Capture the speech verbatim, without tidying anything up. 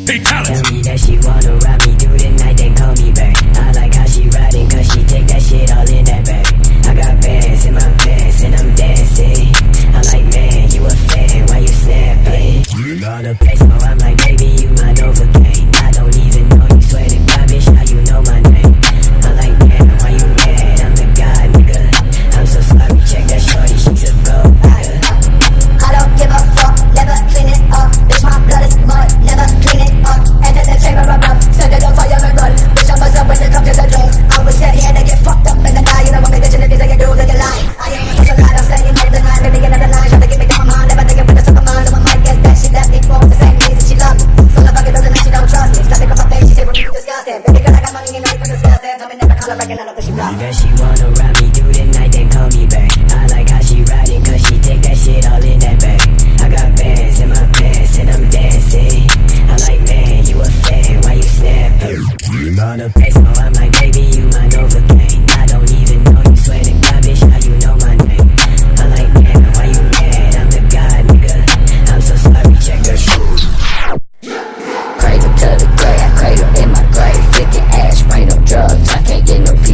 Tell me that she wanna ride me through the night, then call me back. I like how she riding, cause she take that shit all in that bag. I got bands in my pants and I'm dancing. I'm like, man, you a fan, why you snapping? You all the place, so I'm like, baby, you my Novocaine. I don't even know you, swear to God, bitch, how you know my name? I'm like, damn, why you mad? I'm the guy, nigga. I'm so sorry, check that shorty, she's a gold nigga. I don't give a fuck, never clean it up. Bitch, my blood is mud, never clean it up. Enter the chamber of love, send it on fire and run. Bitch, I'm buzzed up when it comes to the drugs. I was scared here to get fucked up and then die. You know what me bitchin' if you say you do, then you lie. I ain't such a lot, I'm staying up the line. Baby, another line, trying to get me down my mind. Never thinking with a super mind, so I might guess that she left me for the same reason she loved me. So the fucking doesn't she don't trust me. Slap it from my face, she say we're really disgusting. Baby, girl, I got money, you know you can discuss it. Tell me never call her back and I know that she blocked. That she wanna ride me through the night, then call me back. I like how she riding, cause she take that shit all in that bag. I got bands in my pants and I'm dancing. I'm like, man, you a fan, why you snapping? You all the place, so I'm like, baby, you my Novocaine. I don't even know you, swear to God, bitch, how you know my name? I'm like, damn, why you mad? I'm the guy, nigga. I'm so sorry, check the shit. Cradle to the grave, I cradle in my grave. fifty ash, rain no drugs, I can't get no